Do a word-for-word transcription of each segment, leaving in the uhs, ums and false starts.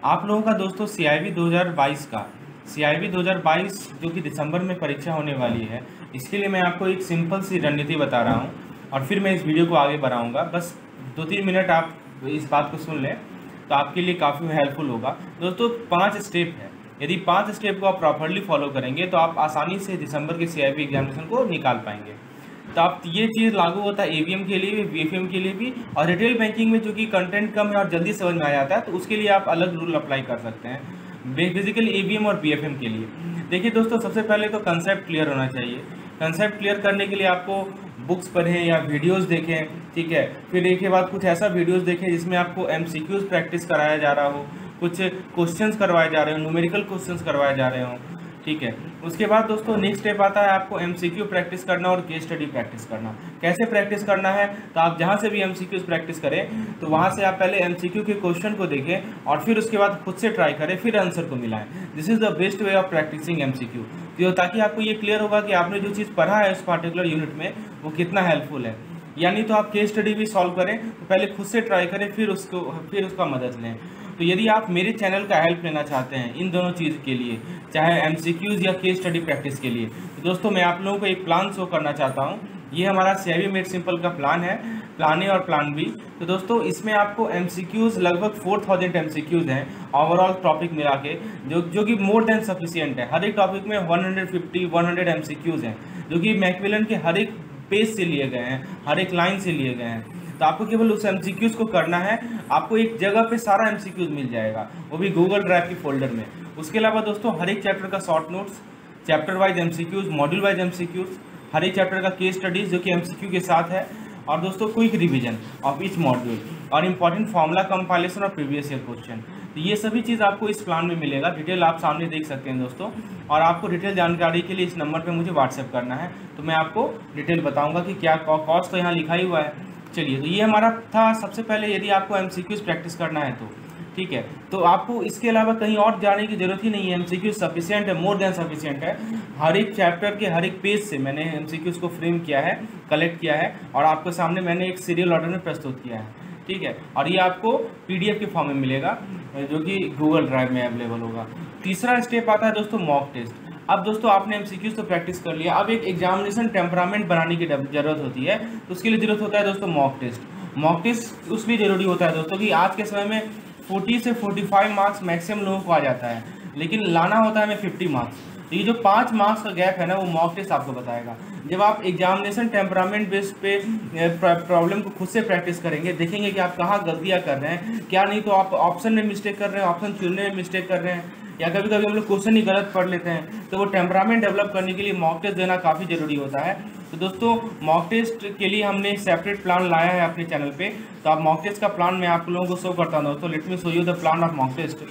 आप लोगों का दोस्तों सी आई बी दो हज़ार बाईस का सी आई बी दो हज़ार बाईस जो कि दिसंबर में परीक्षा होने वाली है, इसके लिए मैं आपको एक सिंपल सी रणनीति बता रहा हूँ और फिर मैं इस वीडियो को आगे बढ़ाऊँगा। बस दो तीन मिनट आप इस बात को सुन लें तो आपके लिए काफ़ी हेल्पफुल होगा। दोस्तों पाँच स्टेप है, यदि पाँच स्टेप को आप प्रॉपरली फॉलो करेंगे तो आप आसानी से दिसंबर के सी आई बी एग्जामिनेशन को निकाल पाएंगे। तो आप ये चीज़ लागू होता है ए वी एम के लिए भी, बी एफ एम के लिए भी, और रिटेल बैंकिंग में जो कि कंटेंट कम है और जल्दी समझ में आ जाता है तो उसके लिए आप अलग रूल अप्लाई कर सकते हैं, बेसिकली ए वी एम और बी एफ एम के लिए। देखिए दोस्तों, सबसे पहले तो कंसेप्ट क्लियर होना चाहिए। कंसेप्ट क्लियर करने के लिए आपको बुक्स पढ़ें या वीडियोस देखें, ठीक है। फिर एक के बाद कुछ ऐसा वीडियोस देखें जिसमें आपको एम सी क्यूज़ प्रैक्टिस कराया जा रहा हो, कुछ क्वेश्चंस करवाए जा रहे हो, न्यूमेरिकल क्वेश्चंस करवाए जा रहे हो, ठीक है। उसके बाद दोस्तों नेक्स्ट स्टेप आता है आपको एम सी क्यू प्रैक्टिस करना और केस स्टडी प्रैक्टिस करना। कैसे प्रैक्टिस करना है, तो आप जहाँ से भी एम सी क्यूज़ प्रैक्टिस करें तो वहाँ से आप पहले एम सी क्यू के क्वेश्चन को देखें और फिर उसके बाद खुद से ट्राई करें, फिर आंसर को मिलाएं। This is the best way of practising M C Q, तो ताकि आपको ये क्लियर होगा कि आपने जो चीज़ पढ़ा है उस पर्टिकुलर यूनिट में वो कितना हेल्पफुल है। यानी तो आप केस स्टडी भी सॉल्व करें तो पहले खुद से ट्राई करें, फिर उसको फिर उसका मदद लें। तो यदि आप मेरे चैनल का हेल्प लेना चाहते हैं इन दोनों चीज़ के लिए, चाहे एम सी क्यूज़ या केस स्टडी प्रैक्टिस के लिए, तो दोस्तों मैं आप लोगों को एक प्लान शो करना चाहता हूँ। ये हमारा C I B made simple का प्लान है, प्लान ए और प्लान बी। तो दोस्तों इसमें आपको एम सी क्यूज़ लगभग four thousand M C Qs हैं ओवरऑल टॉपिक मिला के, जो जो कि मोर देन सफिशियंट है। हर एक टॉपिक में one hundred fifty one hundred M C Qs हैं जो कि मैकमिलन के हर एक पेज से लिए गए हैं, हर एक लाइन से लिए गए हैं। तो आपको केवल उस एम सी क्यूज़ को करना है, आपको एक जगह पे सारा एम सी क्यूज़ मिल जाएगा, वो भी गूगल ड्राइव की फोल्डर में। उसके अलावा दोस्तों हर एक चैप्टर का short notes, chapter wise M C Qs, module wise M C Qs, हर एक चैप्टर का केस स्टडीज जो कि एम सी क्यू के साथ है, और दोस्तों quick revision of each module, और इंपॉर्टेंट फॉर्मूला कंपाइलेशन और प्रीवियस ईयर क्वेश्चन। तो ये सभी चीज़ आपको इस प्लान में मिलेगा। डिटेल आप सामने देख सकते हैं दोस्तों, और आपको डिटेल जानकारी के लिए इस नंबर पे मुझे व्हाट्सएप करना है, तो मैं आपको डिटेल बताऊंगा कि क्या कॉस्ट तो यहाँ लिखा ही हुआ है। चलिए, तो ये हमारा था सबसे पहले यदि आपको एम सी क्यूज़ प्रैक्टिस करना है तो, ठीक है। तो आपको इसके अलावा कहीं और जाने की जरूरत ही नहीं है, एम सी क्यूज़ सफिशियंट है, मोर देन सफिशियंट है। हर एक चैप्टर के हर एक पेज से मैंने एम सी क्यूज़ को फ्रेम किया है, कलेक्ट किया है, और आपके सामने मैंने एक सीरियल ऑर्डर में प्रस्तुत किया है, ठीक है। और ये आपको पी डी एफ के फॉर्म में मिलेगा जो कि गूगल ड्राइव में अवेलेबल होगा। तीसरा स्टेप आता है दोस्तों मॉक टेस्ट। अब दोस्तों आपने एम सी क्यूज़ तो प्रैक्टिस कर लिया, अब एक एग्जामिनेशन टेम्परामेंट बनाने की जरूरत होती है, तो उसके लिए जरूरत होता है दोस्तों मॉक टेस्ट। मॉक टेस्ट उसलिए जरूरी होता है दोस्तों कि आज के समय में फोर्टी से फोर्टी फाइव मार्क्स मैक्सिमम लोगों को आ जाता है, लेकिन लाना होता है हमें फिफ्टी मार्क्स। तो ये जो पाँच मार्क्स का गैप है ना, वो मॉक टेस्ट आपको बताएगा। जब आप एग्जामिनेशन टेम्परामेंट बेस पे प्रॉब्लम को खुद से प्रैक्टिस करेंगे, देखेंगे कि आप कहाँ गलतियाँ कर रहे हैं, क्या नहीं तो आप ऑप्शन में मिस्टेक कर रहे हैं, ऑप्शन चुनने में मिस्टेक कर रहे हैं, या कभी कभी हम लोग क्वेश्चन ही गलत पढ़ लेते हैं। तो वो टेम्परामेंट डेवलप करने के लिए मॉक टेस्ट देना काफ़ी ज़रूरी होता है। तो दोस्तों मॉक टेस्ट के लिए हमने सेपरेट प्लान लाया है अपने चैनल पे, तो आप मॉक टेस्ट का प्लान मैं आप लोगों को शो करता हूँ दोस्तों। Let me show you the plan of mock test.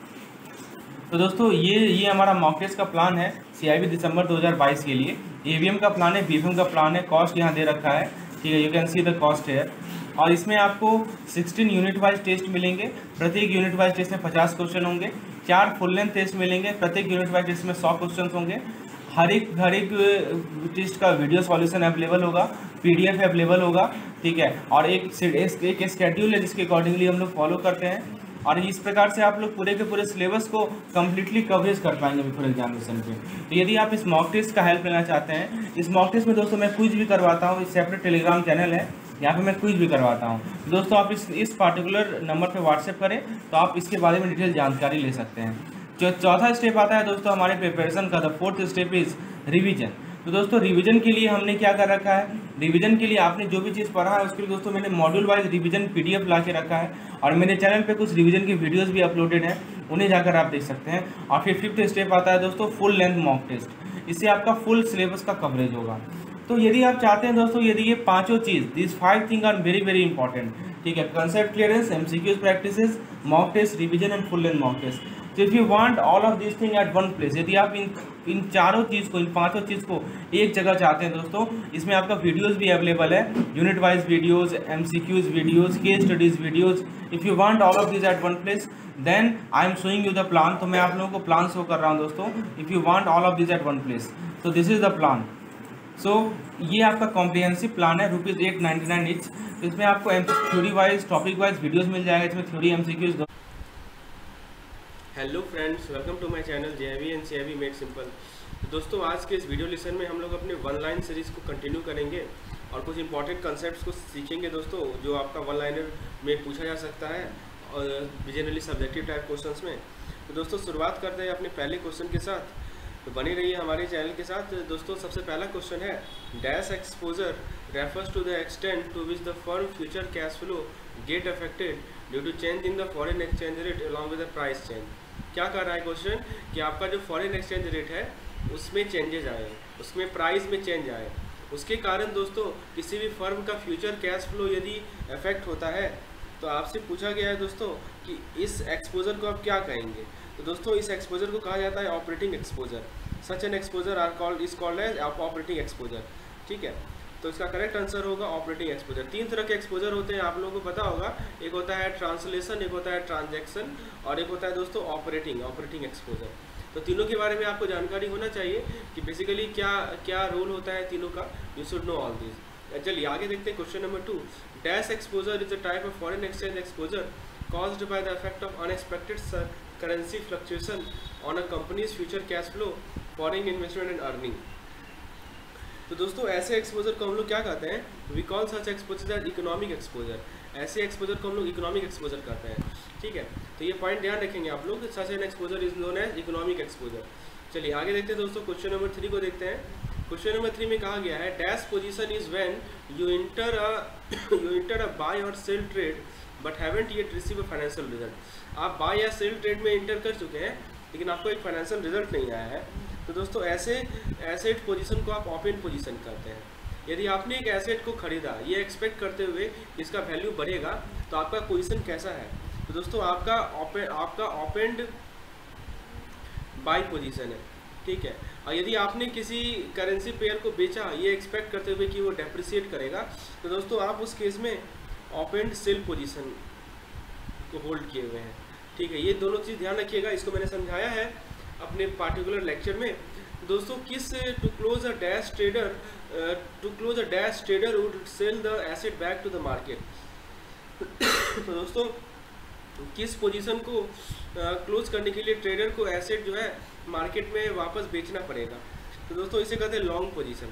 तो दोस्तों ये ये हमारा मॉक टेस्ट का प्लान है सी आई बी दिसंबर दो हज़ार बाईस के लिए। ए वी एम का प्लान है, बी एफ एम का प्लान है, कॉस्ट यहाँ दे रखा है, ठीक है, you can see the cost है। और इसमें आपको सोलह यूनिट वाइज टेस्ट मिलेंगे, प्रत्येक यूनिट वाइज टेस्ट में पचास क्वेश्चन होंगे, चार फुल लेंथ टेस्ट मिलेंगे, प्रत्येक यूनिट वाइज टेस्ट में सौ क्वेश्चन होंगे। हर एक हर एक टेस्ट का वीडियो सॉल्यूशन अवेलेबल होगा, पी डी एफ अवेलेबल होगा, ठीक है। और एक एक स्केड्यूल है जिसके अकॉर्डिंगली हम लोग फॉलो करते हैं, और इस प्रकार से आप लोग पूरे के पूरे सिलेबस को कम्प्लीटली कवरेज कर पाएंगे बिफोर एग्जामिनेशन पे। तो यदि आप इस मॉक टेस्ट का हेल्प लेना चाहते हैं, इस मॉक टेस्ट में दोस्तों मैं क्विज भी करवाता हूँ, इस सेपरेट टेलीग्राम चैनल है, यहाँ पे मैं क्विज भी करवाता हूँ। दोस्तों आप इस इस पार्टिकुलर नंबर पे व्हाट्सएप करें तो आप इसके बारे में डिटेल जानकारी ले सकते हैं। जो चौथा स्टेप आता है दोस्तों हमारे प्रिपरेशन का, the fourth step is revision. तो दोस्तों रिवीजन के लिए हमने क्या कर रखा है, रिवीजन के लिए आपने जो भी चीज़ पढ़ा है उसके लिए दोस्तों मैंने module wise revision P D F ला के रखा है, और मेरे चैनल पे कुछ रिवीजन की वीडियोस भी अपलोडेड हैं, उन्हें जाकर आप देख सकते हैं। और फिर फिफ्थ स्टेप आता है दोस्तों फुल लेंथ मॉक टेस्ट, इससे आपका फुल सिलेबस का कवरेज होगा। तो यदि आप चाहते हैं दोस्तों, यदि ये पाँचों चीज़, this five thing are very very important, ठीक है, concept clearance, M C Qs practices, mock test, revision and full length mock test. तो if you want all of this thing at one place, यदि आप इन इन चारों चीज़ को, इन पांचों चीज़ को एक जगह चाहते हैं दोस्तों, इसमें आपका वीडियोस भी अवेलेबल है, unit wise videos, MCQs videos, case studies videos. If you want all of this at one place then I am showing you the plan. तो मैं आप लोगों को प्लान शो कर रहा हूँ दोस्तों, if you want all of this at one place, तो this is the plan. So so, ये आपका कॉम्प्रिहेंसिव प्लान है, rupees at ninety nine each. तो इसमें आपको theory wise, topic wise videos मिल जाएगा, इसमें theory MCQs hello friends, welcome to my channel J I V and C I V made simple. तो दोस्तों, आज के इस वीडियो लेसन में हम लोग अपने वन लाइन सीरीज़ को कंटिन्यू करेंगे और कुछ इंपॉर्टेंट कंसेप्ट्स को सीखेंगे दोस्तों, जो आपका वन लाइनर में पूछा जा सकता है और जनरली सब्जेक्टिव टाइप क्वेश्चंस में। तो दोस्तों, शुरुआत करते हैं अपने पहले क्वेश्चन के साथ। तो बनी रहिए हमारे चैनल के साथ। दोस्तों, सबसे पहला क्वेश्चन है, dash exposure refers to the extent to which the firm future cash flow get affected due to change in the foreign exchange rate along with the price change. क्या कर रहा है क्वेश्चन कि आपका जो फॉरेन एक्सचेंज रेट है उसमें changes आए, उसमें प्राइस में चेंज आए, उसके कारण दोस्तों किसी भी फर्म का फ्यूचर कैश फ्लो यदि अफेक्ट होता है तो आपसे पूछा गया है दोस्तों कि इस एक्सपोजर को आप क्या कहेंगे। तो दोस्तों, इस एक्सपोजर को कहा जाता है operating exposure. Such an exposure are called is called as operating exposure. ठीक है, तो इसका करेक्ट आंसर होगा ऑपरेटिंग एक्सपोजर। तीन तरह के एक्सपोजर होते हैं, आप लोगों को पता होगा। एक होता है ट्रांसलेशन, एक होता है ट्रांजैक्शन और एक होता है दोस्तों ऑपरेटिंग ऑपरेटिंग एक्सपोजर। तो तीनों के बारे में आपको जानकारी होना चाहिए कि बेसिकली क्या क्या रोल होता है तीनों का। You should know all this. चलिए आगे देखते हैं question number two. Dash exposure is a type of foreign exchange exposure caused by the effect of unexpected currency fluctuation on a company's future cash flow, foreign investment and earning। तो दोस्तों, ऐसे exposure को हम लोग क्या कहते हैं? We call such exposure as economic exposure. ऐसे एक्सपोजर को हम लोग इकोनॉमिक एक्सपोजर कहते हैं। ठीक है, तो ये पॉइंट ध्यान रखेंगे आप लोग। Such an exposure is known as economic exposure. चलिए आगे देखते हैं दोस्तों, क्वेश्चन नंबर थ्री को देखते हैं। क्वेश्चन नंबर थ्री में कहा गया है, dash position is when you enter a you enter a buy और sell trade but haven't yet receive a financial result. आप बाय या सेल ट्रेड में इंटर कर चुके हैं लेकिन आपको एक फाइनेंशियल रिजल्ट नहीं आया है। तो दोस्तों, ऐसे एसेट पोजीशन को आप ओपन पोजीशन कहते हैं। यदि आपने एक एसेट को खरीदा ये एक्सपेक्ट करते हुए इसका वैल्यू बढ़ेगा तो आपका पोजीशन कैसा है? तो दोस्तों, आपका ओपन आपका ओपनड बाय पोजीशन है। ठीक है, और यदि आपने किसी करेंसी पेयर को बेचा ये एक्सपेक्ट करते हुए कि वो डेप्रिसिएट करेगा तो दोस्तों आप उस केस में ओपन सेल पोजीशन को होल्ड किए हुए हैं। ठीक है, ये दोनों चीज़ ध्यान रखिएगा। इसको मैंने समझाया है अपने पार्टिकुलर लेक्चर में। दोस्तों, किस to close a dash trader to close a dash trader would sell the asset back to the market. तो दोस्तों, किस पोजीशन को क्लोज uh, करने के लिए ट्रेडर को एसेट जो है मार्केट में वापस बेचना पड़ेगा? तो दोस्तों, इसे कहते हैं long position.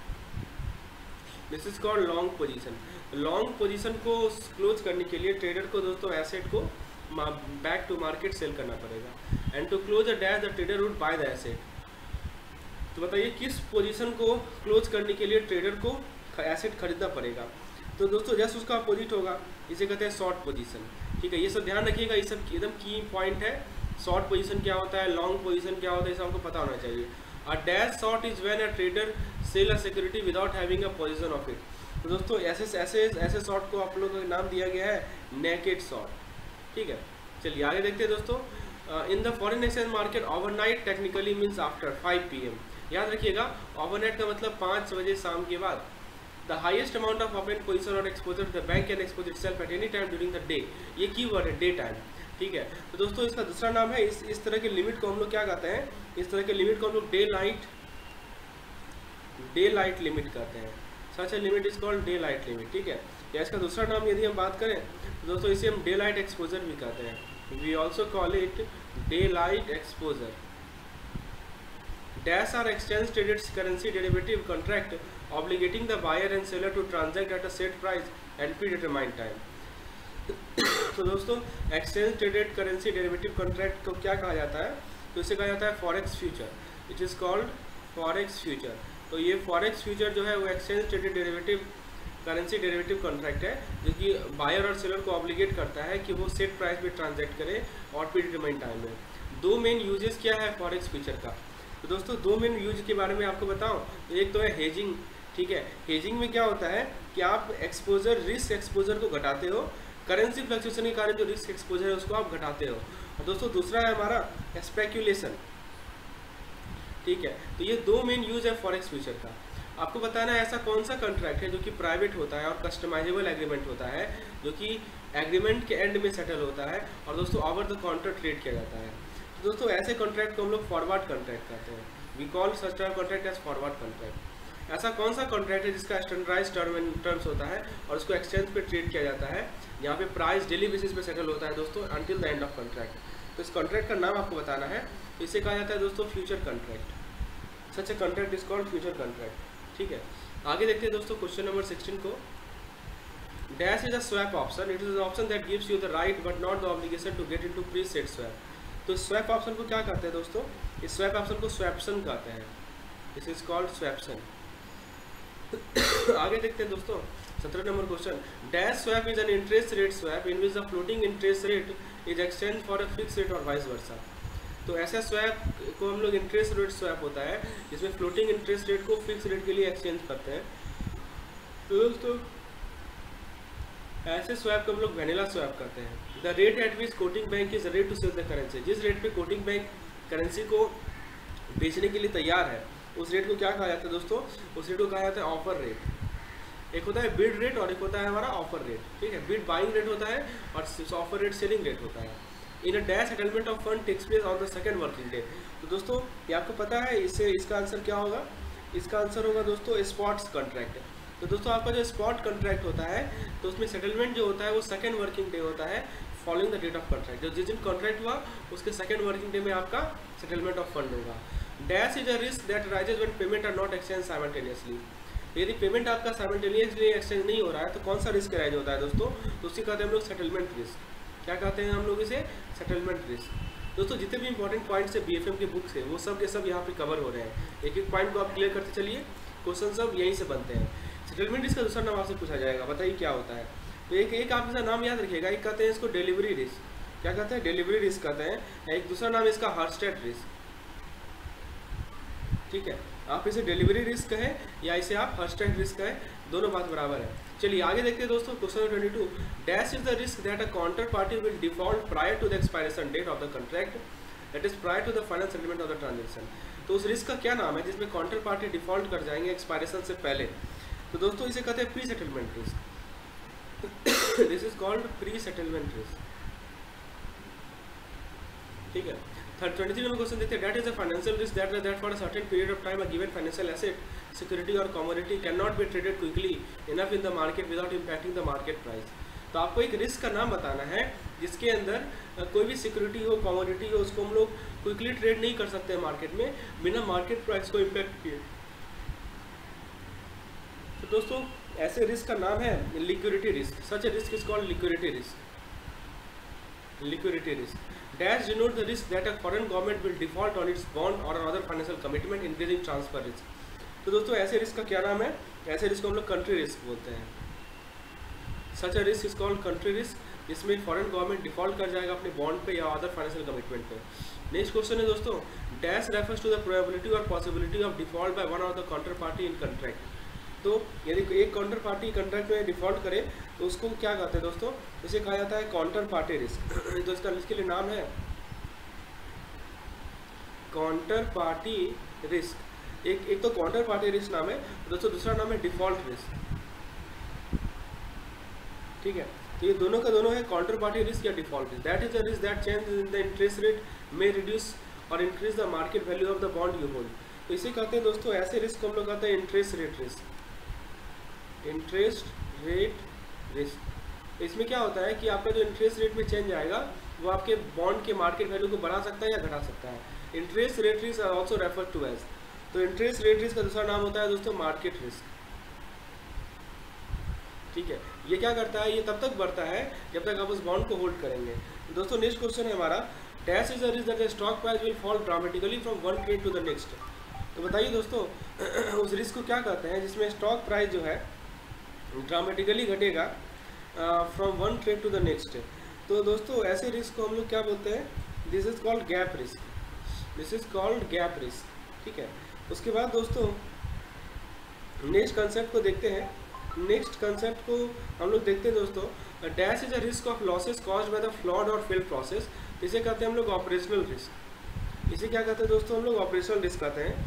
This is called long position. Long position को क्लोज करने के लिए ट्रेडर को दोस्तों एसेट को बैक टू मार्केट सेल करना पड़ेगा। And to close a dash the trader would buy the asset. तो बताइए किस पोजीशन को क्लोज करने के लिए ट्रेडर को एसेट खरीदना पड़ेगा? तो दोस्तों, जस्ट उसका अपोजिट होगा, इसे कहते हैं शॉर्ट पोजीशन। ठीक है, ये सब ध्यान रखिएगा, ये सब एकदम की पॉइंट है। शॉर्ट पोजीशन क्या होता है, लॉन्ग पोजीशन क्या होता है, इसे आपको पता होना चाहिए। A dash short is when a trader sell a security without having a position of it. तो दोस्तों, ऐसे ऐसे ऐसे शॉर्ट को आप लोगों का नाम दिया गया है नेकेड शॉर्ट। ठीक है, चलिए आगे देखते हैं दोस्तों। In the foreign exchange market overnight technically means after five P M. याद रखिएगा, ओवरनाइट का मतलब पाँच बजे शाम के बाद। The highest amount of open position और exposure the bank can expose itself at any time during the day. ये की वर्ड है, डे टाइम। ठीक है, तो दोस्तों इसका दूसरा नाम है, इस इस तरह के लिमिट को हम लोग क्या कहते हैं? इस तरह के लिमिट को हम लोग daylight daylight limit कहते हैं। Such a limit is called daylight limit. ठीक है, या इसका दूसरा नाम यदि हम बात करें तो दोस्तों इसे हम डे लाइट एक्सपोजर भी कहते हैं। We also call it daylight exposure. Dash are exchange traded currency derivative contract obligating the buyer and seller to transact at a set price and predetermined time। तो दोस्तों, exchange traded currency derivative contract को क्या कहा जाता है? तो इसे कहा जाता है forex future. It is called forex future. तो ये फॉरेक्स फ्यूचर जो है वो exchange traded derivative currency derivative contract है, जो कि बायर और सेलर को ऑब्लिगेट करता है कि वो सेट प्राइस पे ट्रांजैक्ट करे और प्रीडिटरमाइंड टाइम में। दो मेन यूजेस क्या है फॉरेक्स फ्यूचर का? तो दोस्तों, दो मेन यूज के बारे में आपको बताऊं तो एक तो है हेजिंग। ठीक है, हेजिंग में क्या होता है कि आप एक्सपोजर रिस्क एक्सपोजर को घटाते हो, करेंसी फ्लक्चुएशन के कारण जो रिस्क एक्सपोजर है उसको आप घटाते हो। और दोस्तों, दूसरा है हमारा स्पेक्यूलेशन। ठीक है, तो ये दो मेन यूज है फॉरेक्स फ्यूचर का। आपको बताना है ऐसा कौन सा कॉन्ट्रैक्ट है जो कि प्राइवेट होता है और कस्टमाइजेबल एग्रीमेंट होता है, जो कि एग्रीमेंट के एंड में सेटल होता है और दोस्तों ओवर द काउंटर ट्रेड किया जाता है। तो दोस्तों, ऐसे कॉन्ट्रैक्ट को हम लोग फॉरवर्ड कॉन्ट्रैक्ट कहते हैं। We call such contract as forward contract. ऐसा कौन सा कॉन्ट्रैक्ट है जिसका स्टैंडर्डाइज टर्म एंड टर्म्स होता है और उसको एक्सचेंज पे ट्रेड किया जाता है, यहाँ पे प्राइस डेली बेसिस पे सेटल होता है दोस्तों until the end of contract. तो इस कॉन्ट्रैक्ट का नाम आपको बताना है। इसे कहा जाता है दोस्तों future contract. Such a contract is called future contract. ठीक है, आगे देखते हैं दोस्तों क्वेश्चन नंबर सिक्सटीन को। Dash is a swap option, it is option that gives you the right but not the obligation to get into preset swap. तो swap option को क्या कहते हैं दोस्तों? इस स्वैप ऑप्शन को स्वैप्शन कहते हैं। This is called swaption. आगे देखते हैं दोस्तों सत्रह नंबर question. Dash swap is an interest rate swap in which the floating interest rate is exchange for a fix rate और वाइस वर्सा। तो ऐसा स्वैप को हम लोग इंटरेस्ट रेट स्वैप होता है जिसमें फ्लोटिंग इंटरेस्ट रेट को फिक्स रेट के लिए एक्सचेंज करते हैं। तो दोस्तों ऐसे स्वैप को हम लोग वैनिला स्वैप करते हैं। The rate at which quoting bank is ready to sell the currency. जिस रेट पे कोटिंग बैंक करेंसी को बेचने के लिए तैयार है उस रेट को क्या कहा जाता है दोस्तों? उस रेट को कहा जाता है ऑफर रेट। एक होता है बिड रेट और एक होता है हमारा ऑफर रेट। ठीक है, बिड बाइंग रेट होता है और ऑफर रेट सेलिंग रेट होता है। In a dash settlement of fund takes place on the second working day. तो दोस्तों ये आपको पता है, इससे इसका आंसर क्या होगा? इसका आंसर होगा दोस्तों स्पॉट्स कॉन्ट्रैक्ट। तो दोस्तों आपका जो स्पॉट कॉन्ट्रैक्ट होता है तो उसमें सेटलमेंट जो होता है वो सेकंड वर्किंग डे होता है following the date of contract. जो जिस दिन कॉन्ट्रैक्ट हुआ उसके सेकंड वर्किंग डे में आपका सेटलमेंट ऑफ फंड होगा। Dash is a risk that raises when payment are not exchange simultaneously. यदि पेमेंट आपका साइमल्टेनियसली एक्सचेंज नहीं हो रहा है तो कौन सा रिस्क राइज होता है दोस्तों? तो उसी कहते हैं हम लोग सेटलमेंट रिस्क। क्या कहते हैं हम लोग इसे? Settlement risk. दोस्तों जितने भी इंपॉर्टेंट पॉइंट्स है बीएफएम के बुक से वो सब के सब यहाँ पे कवर हो रहे हैं। एक एक पॉइंट को आप क्लियर करते चलिए, क्वेश्चन सब यहीं से बनते हैं। सेटलमेंट रिस्क का दूसरा नाम आपसे पूछा जाएगा, बताइए क्या होता है? तो एक एक आप इसका नाम याद रखिएगा। एक कहते हैं इसको डिलीवरी रिस्क। क्या कहते हैं? डिलीवरी रिस्क कहते हैं। एक दूसरा नाम इसका हर्स्टेड रिस्क। ठीक है, आप इसे डिलीवरी रिस्क कहें या इसे आप हर्स्टेड रिस्क कहें, दोनों बात बराबर है। चलिए आगे देखते हैं दोस्तों question twenty two. Dash is the risk that a counter party will default prior to the expiration date of the contract that is prior to the final settlement of the transaction. तो उस risk का क्या नाम है जिसमें counter party default कर जाएंगे expiration से पहले? तो दोस्तों इसे कहते हैं pre settlement risk. This is called pre settlement risk. ठीक है, थर्ड ट्वेंटी थ्री नंबर क्वेश्चन देखते हैं। That is a financial risk that that for a certain period of time a given financial asset, security और commodity can not be traded quickly enough in the market without impacting the market price. तो आपको एक risk का नाम बताना है जिसके अंदर कोई भी सिक्योरिटी हो, कमोडिटी हो, उसको हम लोग क्विकली ट्रेड नहीं कर सकते मार्केट में बिना मार्केट प्राइस को इम्पैक्ट किए। तो दोस्तों ऐसे रिस्क का नाम है liquidity risk. Such a risk is called liquidity risk. Liquidity risk. Dash denote the risk that a foreign government will default on its bond or other financial commitment, increasing transfer risk. तो दोस्तों ऐसे risk का क्या नाम है? ऐसे risk को हम लोग कंट्री रिस्क बोलते हैं। Such a risk is called country risk, जिसमें फॉरेन गवर्नमेंट डिफॉल्ट कर जाएगा अपने बॉन्ड पे या अदर फाइनेंशियल कमिटमेंट पे। नेक्स्ट क्वेश्चन है दोस्तों, dash refers to the probability और possibility of default by one of the counter party in contract. तो यदि एक काउंटर पार्टी कॉन्ट्रैक्ट में डिफॉल्ट करे तो उसको क्या कहते हैं दोस्तों? इसे कहा जाता है काउंटर पार्टी रिस्क। तो इसका इसके लिए नाम है काउंटर पार्टी रिस्क। एक एक तो काउंटर पार्टी रिस्क नाम है दोस्तों, दूसरा नाम है डिफॉल्ट रिस्क। ठीक है, तो ये दोनों का दोनों है काउंटर पार्टी रिस्क या default risk. That is the risk that change in the interest rate may reduce और increase the market value of the bond you hold. तो इसे कहते हैं दोस्तों, ऐसे रिस्क को हम लोग कहते हैं interest rate risk. Interest rate risk. इसमें क्या होता है कि आपका जो इंटरेस्ट रेट में चेंज आएगा वो आपके बॉन्ड के मार्केट वैल्यू को बढ़ा सकता है या घटा सकता है। Interest rate risk are also refer to as. तो इंटरेस्ट रेट रिस्क का दूसरा नाम होता है दोस्तों मार्केट रिस्क। ठीक है, ये क्या करता है? ये तब तक बढ़ता है जब तक आप उस बॉन्ड को होल्ड करेंगे। दोस्तों नेक्स्ट क्वेश्चन है हमारा, dash is a risk that the stock price will fall dramatically from one trade to the next. तो बताइए दोस्तों उस रिस्क को क्या कहते हैं जिसमें स्टॉक प्राइस जो है ड्रामेटिकली घटेगा from one trade to the next. तो दोस्तों ऐसे रिस्क को हम लोग क्या बोलते हैं? This is called gap risk. This is called gap risk. ठीक है, उसके बाद दोस्तों नेक्स्ट कंसेप्ट को देखते हैं। नेक्स्ट कंसेप्ट को हम लोग देखते हैं दोस्तों, dash is a risk of losses caused by the flawed और फेल्ड प्रोसेस। इसे कहते हैं हम लोग ऑपरेशनल रिस्क। इसे क्या कहते हैं दोस्तों? हम लोग ऑपरेशनल रिस्क कहते हैं।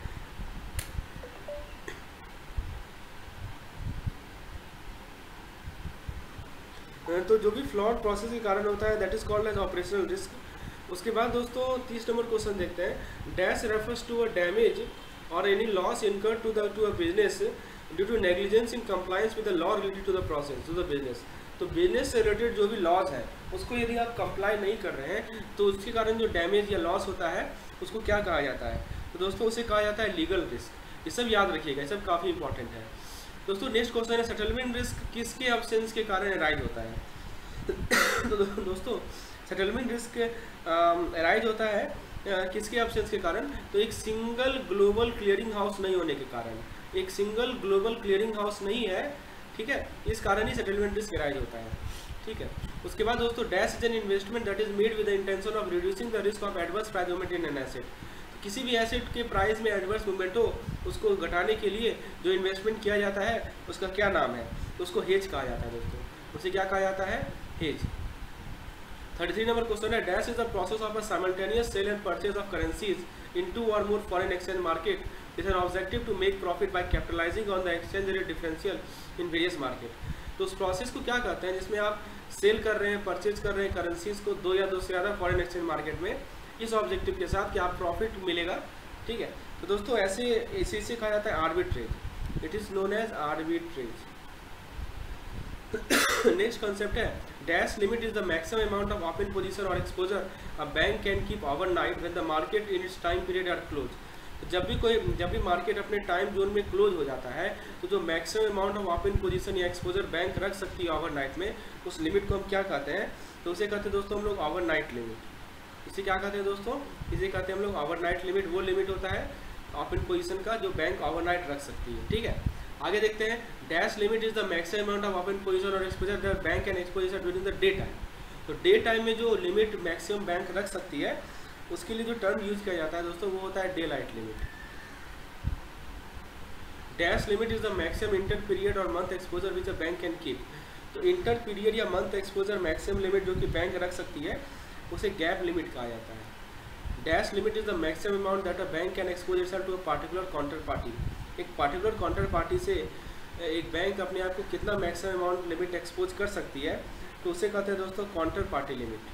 तो जो भी फ्लॉड प्रोसेस के कारण होता है that is called as operational risk. उसके बाद दोस्तों तीस नंबर क्वेश्चन देखते हैं, dash refers to a damage और any loss incurred to the to a business due to negligence in compliance with the law related to the process to the business. तो business से रिलेटेड जो भी laws है उसको यदि आप comply नहीं कर रहे हैं तो उसके कारण जो डैमेज या लॉस होता है उसको क्या कहा जाता है? तो दोस्तों उसे कहा जाता है लीगल रिस्क। ये सब याद रखिएगा, ये सब काफ़ी इंपॉर्टेंट है। दोस्तों नेक्स्ट क्वेश्चन है सेटलमेंट रिस्क किसके एब्सेंस के कारण अराइज होता है? तो दोस्तों सेटलमेंट रिस्क अराइज होता है आ, किसके एब्सेंस के कारण? तो एक सिंगल ग्लोबल क्लियरिंग हाउस नहीं होने के कारण, एक सिंगल ग्लोबल क्लियरिंग हाउस नहीं है, ठीक है, इस कारण ही सेटलमेंट रिस्क अराइज होता है, ठीक है। उसके बाद दोस्तों dash is an investment that is made with the intention of reducing the risk of adverse price movement in an asset. किसी भी एसेट के प्राइस में एडवर्स मूवमेंट हो उसको घटाने के लिए जो इन्वेस्टमेंट किया जाता है उसका क्या नाम है? तो उसको हेज कहा जाता है दोस्तों, उसे क्या कहा जाता है? हेज। थर्टी थ्री नंबर क्वेश्चन है dash is the process of a simultaneous sale and purchase of currencies in two और more foreign exchange market with an objective to make profit by capitalizing on the exchange rate differential in various market। तो उस process को क्या कहते हैं जिसमें आप cell कर रहे हैं, परचेज कर रहे हैं करेंसीज को दो या दो से ज़्यादा फॉरेन एक्सचेंज मार्केट में, इस ऑब्जेक्टिव के साथ कि आप प्रॉफिट मिलेगा, ठीक है। तो दोस्तों ऐसे इसी से कहा जाता है arbitrage, it is known as arbitrage. Next concept है dash limit is the maximum amount of open position और exposure a bank can keep overnight when the market in its time period are close. जब भी कोई जब भी market अपने time zone में close हो जाता है तो जो maximum amount of open position या एक्सपोजर बैंक रख सकती है ओवरनाइट में, उस लिमिट को हम क्या कहते हैं? तो उसे कहते हैं दोस्तों हम लोग ओवरनाइट लिमिट। इसे क्या कहते हैं दोस्तों? इसे कहते हैं हम लोग ओवरनाइट लिमिट। वो लिमिट होता है ओपन पोजीशन का जो बैंक ओवरनाइट रख सकती है, ठीक है। आगे देखते हैं dash limit is the maximum amount of open position और exposure that bank and exposure during the day time. तो डे टाइम में जो लिमिट मैक्सिमम बैंक रख सकती है उसके लिए जो टर्म यूज किया जाता है दोस्तों वो होता है daylight limit. Dash limit is the maximum inter period और month exposure which a bank can keep. तो इंटर पीरियड या मंथ एक्सपोजर मैक्सिमम लिमिट जो कि बैंक रख सकती है उसे गैप लिमिट कहा जाता है। Dash limit is the maximum amount that a bank can expose itself to a particular counter party. एक पार्टिकुलर काउंटर पार्टी से एक बैंक अपने आप को कितना मैक्सिमम अमाउंट लिमिट एक्सपोज कर सकती है, तो उसे कहते हैं दोस्तों काउंटर पार्टी लिमिट।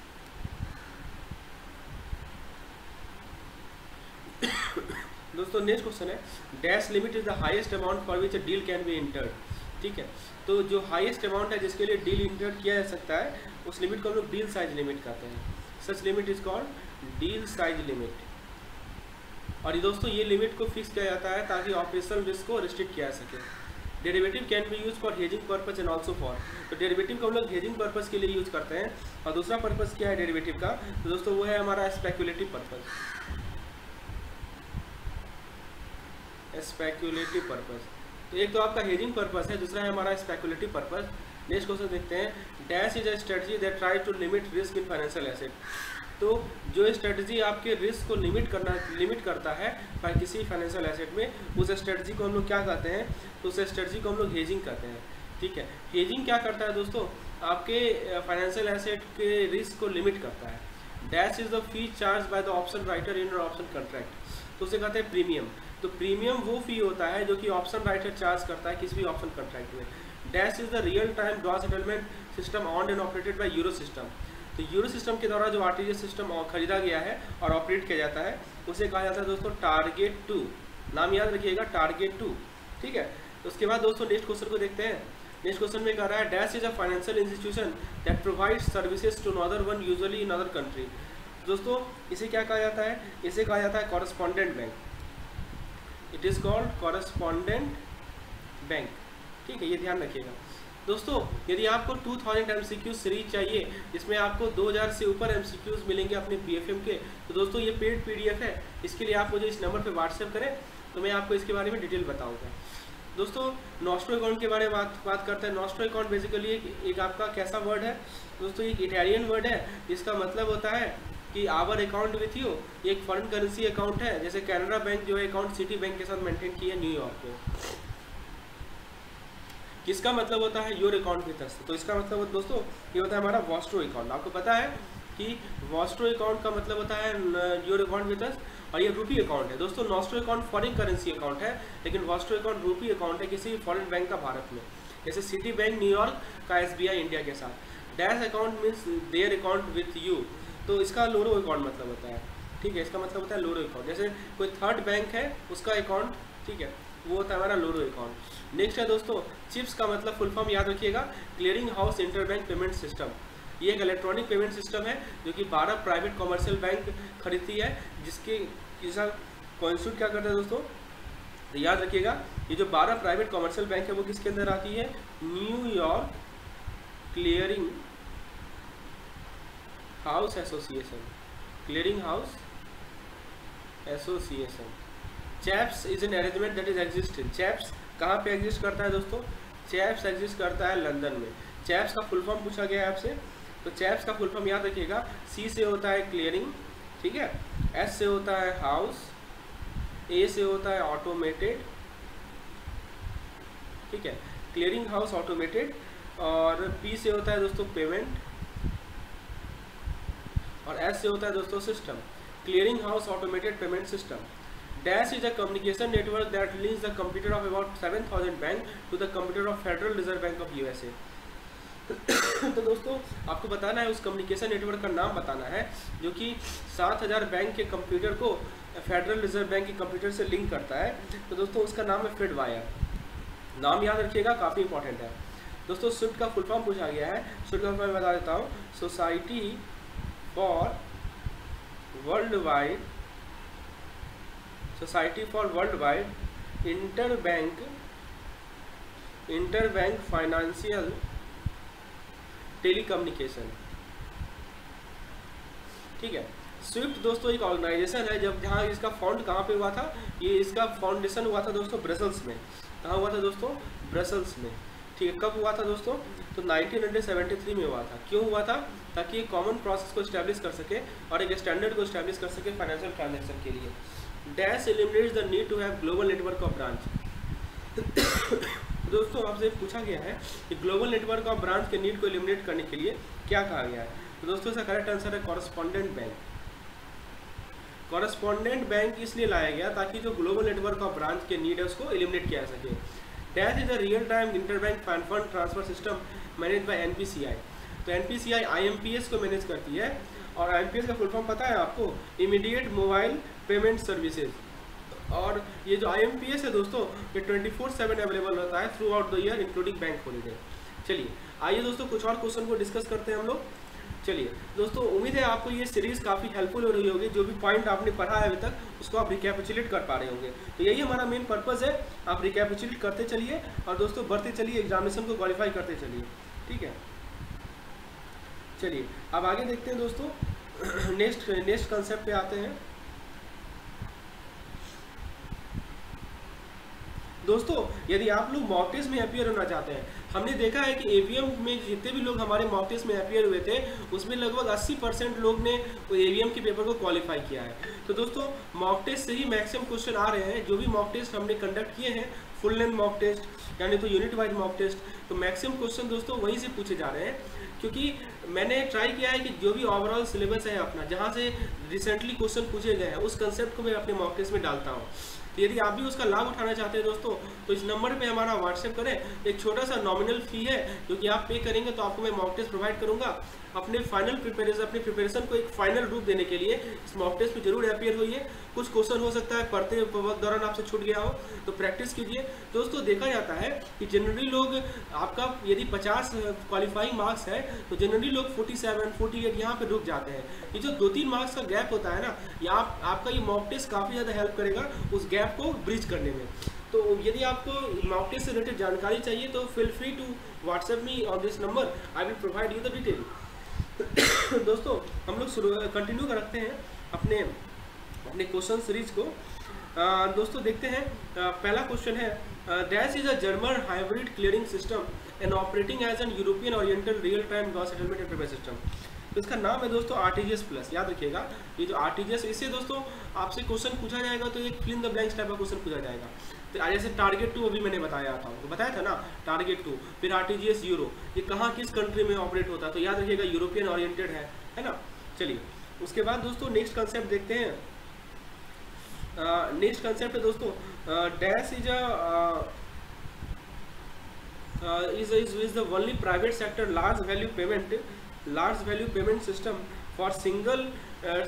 दोस्तों नेक्स्ट क्वेश्चन है dash limit is the highest amount for which a deal can be entered. ठीक है, तो जो हाईएस्ट अमाउंट है जिसके लिए डील इंटर्ड किया जा सकता है उस लिमिट को हम लोग डील साइज लिमिट कहते हैं। Such limit is called deal size limit. और ये दोस्तों ये लिमिट को फिक्स किया जाता है ताकि ऑपरेशनल रिस्क को रिस्ट्रिक्ट किया जा सके। Derivative can be use for hedging purpose and also for. तो डेरिवेटिव को हम लोग हेजिंग पर्पज के लिए यूज करते हैं। और दूसरा पर्पज क्या है डेरिवेटिव का, तो दोस्तों वो है हमारा स्पेक्युलेटिव पर्पज। स्पेक्युलेटिव पर्पज, तो एक तो आपका हेजिंग पर्पज है, दूसरा है हमारा स्पेक्युलेटिव पर्पज। नेक्स्ट क्वेश्चन देखते हैं dash is a strategy that try to limit risk in financial asset. तो जो स्ट्रेटजी आपके रिस्क को लिमिट करना लिमिट करता है किसी फाइनेंशियल एसेट में, उस स्ट्रेटजी को हम लोग क्या कहते हैं, तो उस स्ट्रेटजी को हम लोग हेजिंग कहते हैं। ठीक है, हेजिंग क्या करता है दोस्तों, आपके फाइनेंशियल एसेट के रिस्क को लिमिट करता है। Dash is the fee charge by the option writer in option contract, तो उसे कहते हैं प्रीमियम। तो प्रीमियम वो फी होता है जो कि ऑप्शन राइटर चार्ज करता है किसी भी ऑप्शन कॉन्ट्रैक्ट में। Dash is the real time gross settlement system own and operated by euro system. तो यूरो सिस्टम के द्वारा जो आरटीजीएस सिस्टम खरीदा गया है और ऑपरेट किया जाता है उसे कहा जाता है दोस्तों टारगेट टू। नाम याद रखिएगा, टारगेट टू। ठीक है, तो उसके बाद दोस्तों नेक्स्ट क्वेश्चन को देखते हैं। नेक्स्ट क्वेश्चन में कह रहा है dash is a financial institution that provides services to another one usually in other country. दोस्तों इसे क्या कहा जाता है, इसे कहा जाता है correspondent bank. It is called correspondent bank. ठीक है, ये ध्यान रखिएगा दोस्तों। यदि आपको टू थाउज़ेंड एमसीक्यू सीरीज चाहिए जिसमें आपको दो हज़ार से ऊपर एमसीक्यूज मिलेंगे अपने बीएफएम के, तो दोस्तों ये पेड पीडीएफ है। इसके लिए आप मुझे इस नंबर पे व्हाट्सएप करें तो मैं आपको इसके बारे में डिटेल बताऊंगा। दोस्तों नॉस्ट्रो अकाउंट के बारे में बात बात करते हैं। नॉस्ट्रो अकाउंट बेसिकली एक, एक आपका कैसा वर्ड है दोस्तों, एक इटालियन वर्ड है जिसका मतलब होता है कि आवर अकाउंट विथ यू। एक फॉरेन करेंसी अकाउंट है, जैसे कैनरा बैंक जो है अकाउंट सिटी बैंक के साथ मेंटेन की है न्यूयॉर्क में। किसका मतलब होता है योर अकाउंट विथ अस। तो इसका मतलब दोस्तों ये होता है हमारा वॉस्ट्रो अकाउंट। आपको पता है कि वॉस्ट्रो अकाउंट का मतलब होता है योर अकाउंट विथ अस, और ये रूपी अकाउंट है दोस्तों। Nostro account foreign currency account है, लेकिन वॉस्ट्रो अकाउंट रूपी अकाउंट है किसी फॉरेन बैंक का भारत में, जैसे सिटी बैंक न्यूयॉर्क का एसबीआई इंडिया के साथ। Dash account means their account with you, तो इसका लोरो अकाउंट मतलब होता है। ठीक है, इसका मतलब होता है लोरो अकाउंट। जैसे कोई थर्ड बैंक है उसका अकाउंट, ठीक है, वो होता है हमारा लोरो अकाउंट। नेक्स्ट है दोस्तों चिप्स का मतलब फुल फॉर्म याद रखिएगा, clearing house interbank payment system. ये एक इलेक्ट्रॉनिक पेमेंट सिस्टम है जो कि बारह प्राइवेट कॉमर्शियल बैंक खरीदती है, जिसके इसका कॉन्स्टिट्यूट क्या करता है दोस्तों, तो याद रखिएगा ये जो बारह प्राइवेट कॉमर्शियल बैंक है वो किसके अंदर आती है, New York clearing house association, clearing house association. CHAPS is an arrangement that is exist. CHAPS कहाँ पे एग्जिस्ट करता है दोस्तों, चैप्स एग्जिस्ट करता है लंदन में। चैप्स का फुल फॉर्म पूछा गया है आपसे, तो चैप्स का फुल फॉर्म याद रखिएगा, सी से होता है क्लियरिंग, ठीक है, एस से होता है हाउस, ए से होता है ऑटोमेटेड, ठीक है, क्लियरिंग हाउस ऑटोमेटेड, और पी से होता है दोस्तों पेमेंट, और एस से होता है दोस्तों system, clearing house automated payment system. Dash is a communication network that links the computer of about seven thousand bank to the computer of federal reserve bank of USA. तो दोस्तों आपको बताना है उस कम्युनिकेशन नेटवर्क का नाम बताना है जो कि सात हज़ार बैंक के कंप्यूटर को फेडरल रिजर्व बैंक के कंप्यूटर से लिंक करता है। तो दोस्तों उसका नाम है फेडवायर। नाम याद रखिएगा, काफ़ी इंपॉर्टेंट है दोस्तों। स्विफ्ट का फुल फॉर्म पूछा गया है, स्विफ्ट का फॉर्म बता देता हूँ, society for world wide society for world wide inter bank inter bank financial telecommunication, ठीक है। स्विफ्ट दोस्तों एक ऑर्गेनाइजेशन है, जब जहाँ इसका फाउंड कहाँ पे हुआ था, ये इसका फाउंडेशन हुआ था दोस्तों ब्रसल्स में। कहाँ हुआ था दोस्तों, ब्रसल्स में, ठीक है। कब हुआ था दोस्तों, तो नाइनटीन सेवेंटी थ्री में हुआ था। क्यों हुआ था, ताकि एक कॉमन प्रोसेस को इस्टेब्लिश कर सके और एक स्टैंडर्ड को इस्टेब्लिश कर सके फाइनेंशियल ट्रांजेक्शन के लिए। Dash eliminates the need to have global network of branch. दोस्तों आपसे पूछा गया है कि ग्लोबल नेटवर्क ऑफ ब्रांच के नीड को एलिमिनेट करने के लिए क्या कहा गया है, तो दोस्तों इसका करेक्ट आंसर है कॉरेस्पॉन्डेंट बैंक। कॉरेस्पॉन्डेंट बैंक इसलिए लाया गया ताकि जो ग्लोबल नेटवर्क ऑफ ब्रांच के नीड है उसको एलिमिनेट किया जा सके। Dash is a real time interbank fund transfer system manage by NPCI. तो एनपीसीआई आईएमपीएस को मैनेज करती है, और आईएमपीएस का फुल फॉर्म पता है आपको, इमीडिएट मोबाइल पेमेंट सर्विसेज। और ये जो आईएमपीएस है दोस्तों ये ट्वेंटी फोर सेवन अवेलेबल होता है throughout the year including bank holiday. चलिए आइए दोस्तों कुछ और क्वेश्चन को डिस्कस करते हैं हम लोग। चलिए दोस्तों उम्मीद है आपको ये सीरीज़ काफ़ी हेल्पफुल हो रही होगी, जो भी पॉइंट आपने पढ़ा है अभी तक उसको आप रिकैपिचुलेट कर पा रहे होंगे। तो यही हमारा मेन पर्पज़ है, आप रिकैपिचुलेट करते चलिए और दोस्तों बढ़ते चलिए, एग्जामिनेशन को क्वालिफाई करते चलिए, ठीक है। चलिए अब आगे देखते हैं दोस्तों, नेक्स्ट नेक्स्ट कंसेप्ट पे आते हैं। दोस्तों यदि आप लोग मॉक टेस्ट में अपीयर होना चाहते हैं, हमने देखा है कि एवीएम में जितने भी लोग हमारे मॉक टेस्ट में अपीयर हुए थे उसमें लगभग अस्सी परसेंट लोग ने एवीएम के पेपर को क्वालिफाई किया है। तो दोस्तों मॉक टेस्ट से ही मैक्सिमम क्वेश्चन आ रहे हैं। जो भी मॉक टेस्ट हमने कंडक्ट किए हैं, फुल लेंथ मॉक टेस्ट यानी तो यूनिट वाइज मॉक टेस्ट, तो मैक्सिमम क्वेश्चन दोस्तों वहीं से पूछे जा रहे हैं, क्योंकि मैंने ट्राई किया है कि जो भी ओवरऑल सिलेबस है अपना, जहाँ से रिसेंटली क्वेश्चन पूछे गए हैं उस कंसेप्ट को मैं अपने मॉक टेस्ट में डालता हूँ। तो यदि आप भी उसका लाभ उठाना चाहते हैं दोस्तों, तो इस नंबर पे हमारा व्हाट्सएप करें। एक छोटा सा नॉमिनल फ़ी है जो कि आप पे करेंगे तो आपको मैं मॉक टेस्ट प्रोवाइड करूंगा। अपने फाइनल प्रिपरेशन अपनी प्रिपरेशन को एक फाइनल रूप देने के लिए इस मॉक टेस्ट में जरूर अपीयर होइए। कुछ क्वेश्चन हो सकता है पढ़ते वक्त दौरान आपसे छूट गया हो, तो प्रैक्टिस कीजिए। दोस्तों देखा जाता है कि जनरली लोग आपका यदि पचास क्वालिफाइंग मार्क्स है तो जनरली लोग सैंतालीस, अड़तालीस यहाँ पे रुक जाते हैं। ये जो दो तीन मार्क्स का गैप होता है ना, ये आप आपका ये मॉक टेस्ट काफ़ी ज़्यादा हेल्प करेगा उस गैप को ब्रिज करने में। तो यदि आपको मॉक टेस्ट से रिलेटेड जानकारी चाहिए तो feel free to WhatsApp me on this number, I will provide you the detail. दोस्तों हम लोग शुरू कंटिन्यू करते हैं अपने अपने क्वेश्चन सीरीज को। आ, दोस्तों देखते हैं, आ, पहला क्वेश्चन है, dash is a German hybrid clearing system and operating as an European oriental real time gross settlement and payment system. तो इसका नाम है दोस्तों आरटीजीएस प्लस। याद रखिएगा ये जो आरटीजीएस, इससे दोस्तों आपसे क्वेश्चन पूछा जाएगा तो एक fill in the blanks type का क्वेश्चन पूछा जाएगा। तो जैसे टारगेट टू अभी मैंने बताया था, तो बताया था ना टारगेट टू, फिर आरटीजीएस यूरो, ये कहाँ किस कंट्री में ऑपरेट होता है, तो याद रखिएगा यूरोपियन ओरिएंटेड है, है ना। चलिए उसके बाद दोस्तों नेक्स्ट कंसेप्ट देखते हैं। नेक्स्ट कंसेप्ट है दोस्तों, dash is is is the only private sector large value payment large value payment system for single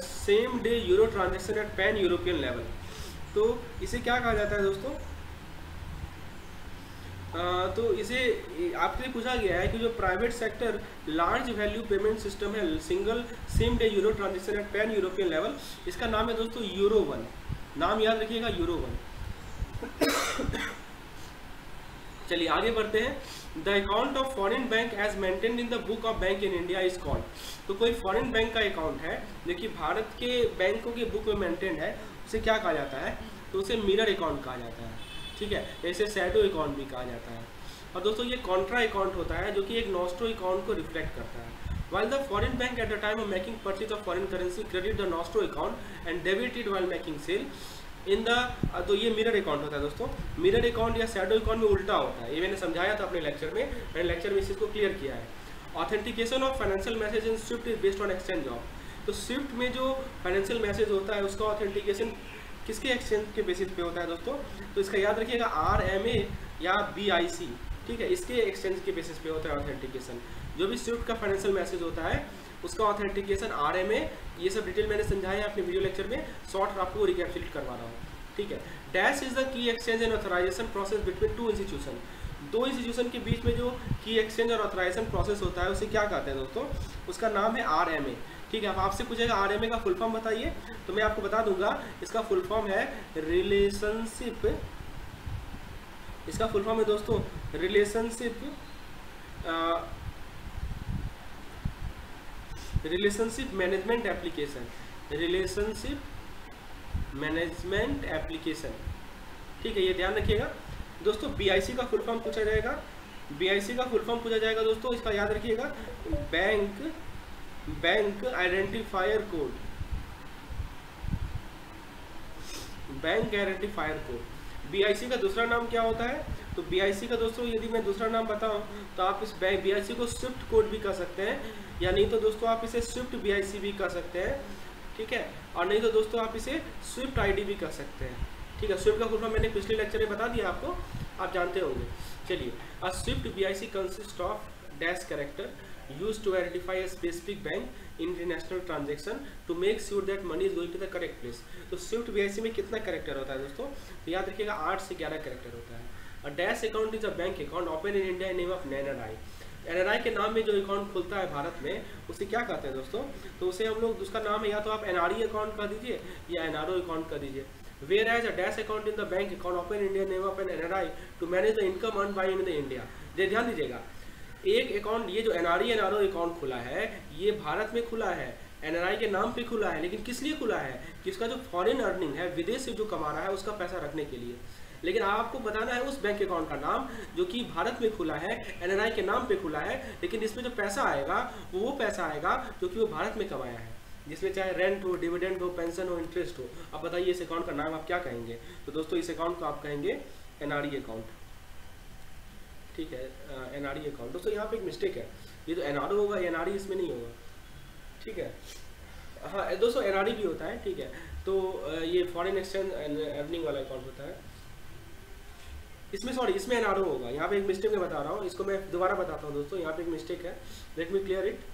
same day euro transaction at pan European level. तो इसे क्या कहा जाता है दोस्तों, तो इसे आपके लिए पूछा गया है कि जो private sector large value payment system है single same day euro transaction at pan European level, इसका नाम है दोस्तों यूरो वन। नाम याद रखिएगा, यूरो वन। चलिए आगे बढ़ते हैं। The account of foreign bank as maintained in the book of bank in India is called. तो कोई फॉरेन बैंक का अकाउंट है जो कि भारत के बैंकों के बुक में मेंटेन्ड है, उसे क्या कहा जाता है? तो उसे मिरर अकाउंट कहा जाता है, ठीक है। ऐसे शैडो अकाउंट भी कहा जाता है। और दोस्तों ये कॉन्ट्रा अकाउंट होता है जो कि एक नॉस्ट्रो अकाउंट को रिफ्लेक्ट करता है। While the foreign bank at the time of making purchase of foreign currency credit the nostro account and debit it while making sale in the, तो ये मिरर अकाउंट होता है दोस्तों। मिरर अकाउंट या shadow account में उल्टा होता है, ये मैंने समझाया था अपने लेक्चर में, मैंने लेक्चर में इस चीज़ को क्लियर किया है। Authentication of financial message in SWIFT is based on exchange of. तो स्विफ्ट में जो फाइनेंशियल मैसेज होता है उसका ऑथेंटिकेशन किसके एक्सचेंज के बेसिस पे होता है दोस्तों? तो इसका याद रखिएगा आर एम ए या बी आई सी, ठीक है, इसके एक्सचेंज के बेसिस पे होता है ऑथेंटिकेशन। जो भी स्विफ्ट का फाइनेंशियल मैसेज होता है उसका ऑथेंटिकेशन आर एम ए, ये सब डिटेल मैंने समझाया है अपने वीडियो लेक्चर में, शॉर्ट आपको रिकैप्चुलेट करवा रहा हूँ, ठीक है। Dash is the key exchange and authorization process between two institution. दो इंस्टीट्यूशन के बीच में जो की एक्सचेंज और ऑथराइजेशन प्रोसेस होता है उसे क्या कहते हैं दोस्तों? उसका नाम है आर एम ए, ठीक है। अब आपसे पूछेगा आर एम ए का फुल फॉर्म बताइए, तो मैं आपको बता दूंगा इसका फुल फॉर्म है रिलेशनशिप, इसका फुल फॉर्म है दोस्तों relationship relationship management application, relationship management application, ठीक है, ये ध्यान रखिएगा दोस्तों। बी आई सी का फुल फॉर्म पूछा जाएगा, बी आई सी का फुल फॉर्म पूछा जाएगा दोस्तों, इसका याद रखिएगा bank bank identifier code, bank identifier code. B I C का दूसरा नाम क्या होता है? तो बी आई सी का दोस्तों यदि मैं दूसरा नाम बताऊं तो आप इस बी आई सी को स्विफ्ट कोड भी कह सकते हैं, या नहीं तो दोस्तों आप इसे स्विफ्ट बी आई सी भी कह सकते हैं, ठीक है। और नहीं तो दोस्तों आप इसे स्विफ्ट आई डी भी कह सकते हैं, ठीक है। स्विफ्ट का फुल फॉर्म मैंने पिछले लेक्चर में बता दिया आपको, आप जानते होंगे। चलिए, a SWIFT B I C consist of dash character used to identify a specific bank in international transaction to make sure that money is going to the correct place। तो स्विफ्ट बी आई सी में कितना character होता है दोस्तों? तो याद रखिएगा आठ से ग्यारह कैरेक्टर होता है। A dash account is a bank account open in India in name of N R I. N R I के नाम में जो अकाउंट खुलता है भारत में उसे क्या कहते हैं दोस्तों? तो उसे हम लोग, उसका नाम है या तो आप एन आर ई अकाउंट कर दीजिए या एन आर ओ अकाउंट कर दीजिए। Whereas a dash account in the bank account open in India name of N N R I to manage the income earn by in the India. ध्यान दीजिएगा, एक account, ये जो N R E N R O account खुला है ये भारत में खुला है, एन आर आई के नाम पे खुला है, लेकिन किस लिए खुला है? कि उसका जो फॉरेन अर्निंग है, विदेश से जो कमा रहा है उसका पैसा रखने के लिए। लेकिन आपको बताना है उस बैंक अकाउंट का नाम जो कि भारत में खुला है, एन आर आई के नाम पे खुला है, लेकिन इसमें जो पैसा आएगा वो वो पैसा आएगा जो कि वो भारत में कमाया है, जिसमें चाहे रेंट हो, डिविडेंड हो, पेंशन हो, इंटरेस्ट हो। अब बताइए इस अकाउंट का नाम आप क्या कहेंगे? तो दोस्तों इस अकाउंट को आप कहेंगे एन आर ई अकाउंट, ठीक है, एन आर ई अकाउंट। दोस्तों यहाँ पे एक मिस्टेक है, ये जो एन आर ओ होगा एन आर ई इसमें नहीं होगा, ठीक है। हाँ दोस्तों एन आर ई भी होता है, ठीक है। तो ये फॉरेन एक्सचेंज अर्निंग वाला अकाउंट होता है, इसमें सॉरी इसमें एन आर ओ होगा। यहाँ पे एक मिस्टेक मैं बता रहा हूँ, इसको मैं दोबारा बताता हूँ दोस्तों, यहाँ पे एक मिस्टेक है, लेट मी क्लियर इट।